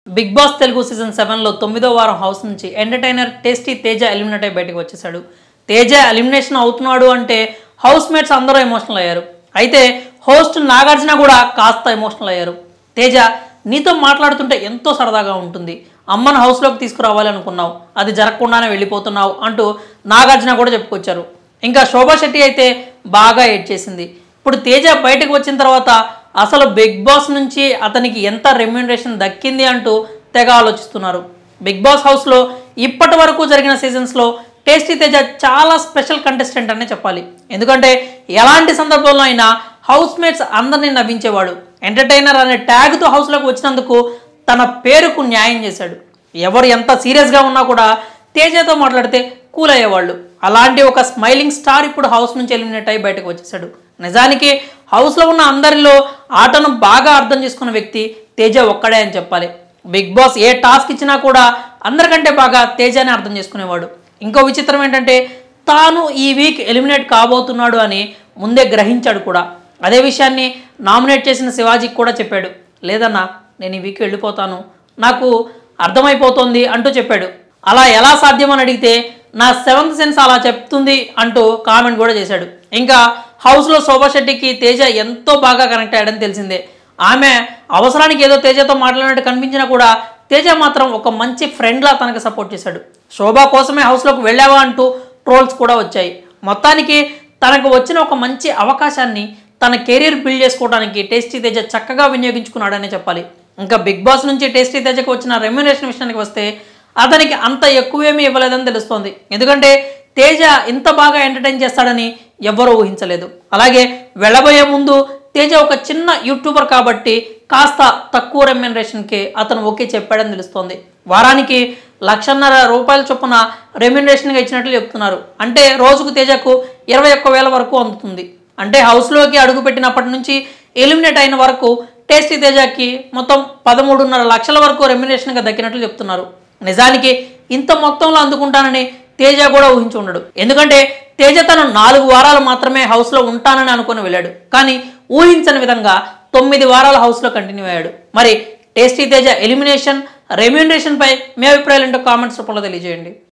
Big Boss Telugu season 7లో 9వ వారం హౌస్ నుంచి ఎంటర్టైనర్ టేస్టీ తేజ ఎలిమినేట్ అయి బయటకు వచ్చేసాడు. తేజ ఎలిమినేషన్ అవుతున్నాడు అంటే హౌస్ మేట్స్ అందరూ ఎమోషనల్ అయ్యారు. అయితే హోస్ట్ నాగార్జున కూడా కాస్త ఎమోషనల్ అయ్యారు. తేజ, నీతో మాట్లాడుతుంటే ఎంతో సరదాగా ఉంటుంది, అమ్మను హౌస్లోకి తీసుకురావాలి అనుకున్నావు, అది జరగకుండానే వెళ్ళిపోతున్నావు అంటూ నాగార్జున కూడా చెప్పుకొచ్చారు. ఇంకా శోభా శెట్టి అయితే బాగా ఏడ్ చేసింది. ఇప్పుడు తేజ బయటకు వచ్చిన తర్వాత అసలు బిగ్ బాస్ నుంచి అతనికి ఎంత రెమ్యూనరేషన్ దక్కింది అంటూ తెగ ఆలోచిస్తున్నారు. బిగ్ బాస్ హౌస్లో ఇప్పటి వరకు జరిగిన సీజన్స్లో టేస్టీ తేజ చాలా స్పెషల్ కంటెస్టెంట్ అనే చెప్పాలి. ఎందుకంటే ఎలాంటి సందర్భంలో అయినా హౌస్ మేట్స్ అందరినీ నవ్వించేవాడు. ఎంటర్టైనర్ అనే ట్యాగ్తో హౌస్లోకి వచ్చినందుకు తన పేరుకు న్యాయం చేశాడు. ఎవరు ఎంత సీరియస్గా ఉన్నా కూడా తేజతో మాట్లాడితే కూల్ అయ్యేవాళ్ళు. అలాంటి ఒక స్మైలింగ్ స్టార్ ఇప్పుడు హౌస్ నుంచి ఎలిమినేట్ అయ్యి బయటకు వచ్చేసాడు. నిజానికి హౌస్లో ఉన్న అందరిలో ఆటను బాగా అర్థం చేసుకున్న వ్యక్తి తేజ ఒక్కడే అని చెప్పాలి. బిగ్ బాస్ ఏ టాస్క్ ఇచ్చినా కూడా అందరికంటే బాగా తేజనే అర్థం చేసుకునేవాడు. ఇంకో విచిత్రం ఏంటంటే తాను ఈ వీక్ ఎలిమినేట్ కాబోతున్నాడు అని ముందే గ్రహించాడు కూడా. అదే విషయాన్ని నామినేట్ చేసిన శివాజీకి కూడా చెప్పాడు. లేదన్నా, నేను ఈ వీక్ వెళ్ళిపోతాను, నాకు అర్థమైపోతుంది అంటూ చెప్పాడు. అలా ఎలా సాధ్యమని అడిగితే నా సెవెంత్ సెన్స్ అలా చెప్తుంది అంటూ కామెంట్ కూడా చేశాడు. ఇంకా హౌస్లో శోభా శెట్టికి తేజ ఎంతో బాగా కనెక్ట్ అయ్యాడని తెలిసిందే. ఆమె అవసరానికి ఏదో తేజతో మాట్లాడినట్టు కనిపించినా కూడా తేజ మాత్రం ఒక మంచి ఫ్రెండ్లా తనకు సపోర్ట్ చేశాడు. శోభా కోసమే హౌస్లోకి వెళ్ళావా అంటూ ట్రోల్స్ కూడా వచ్చాయి. మొత్తానికి తనకు వచ్చిన ఒక మంచి అవకాశాన్ని తన కెరీర్ బిల్డ్ చేసుకోవడానికి టేస్టీ తేజ చక్కగా వినియోగించుకున్నాడనే చెప్పాలి. ఇంకా బిగ్ బాస్ నుంచి టేస్టీ తేజకు వచ్చిన రెమ్యూనరేషన్ విషయానికి వస్తే అతనికి అంత ఎక్కువేమీ ఇవ్వలేదని తెలుస్తోంది. ఎందుకంటే తేజ ఇంత బాగా ఎంటర్టైన్ చేస్తాడని ఎవ్వరూ ఊహించలేదు. అలాగే వెళ్ళబోయే ముందు తేజ ఒక చిన్న యూట్యూబర్ కాబట్టి కాస్త తక్కువ రెమ్యూనరేషన్కి అతను ఓకే చెప్పాడని తెలుస్తోంది. వారానికి ₹1,50,000 చొప్పున రెమ్యూనరేషన్గా ఇచ్చినట్లు చెప్తున్నారు. అంటే రోజుకు తేజకు 21,000 వరకు అందుతుంది. అంటే హౌస్లోకి అడుగుపెట్టినప్పటి నుంచి ఎలిమినేట్ అయిన వరకు టేస్టీ తేజకి మొత్తం 13.5 లక్షల వరకు రెమ్యూనరేషన్గా దక్కినట్లు చెప్తున్నారు. నిజానికి ఇంత మొత్తంలో అందుకుంటానని తేజ కూడా ఊహించి ఉండడు. ఎందుకంటే తేజ తను 4 వారాలు మాత్రమే హౌస్లో ఉంటానని అనుకుని వెళ్ళాడు. కానీ ఊహించని విధంగా 9 వారాలు హౌస్లో కంటిన్యూ అయ్యాడు. మరి టేస్టీ తేజ ఎలిమినేషన్, రెమ్యూనరేషన్పై మీ అభిప్రాయాలు ఏంటో కామెంట్స్ రూపంలో తెలియజేయండి.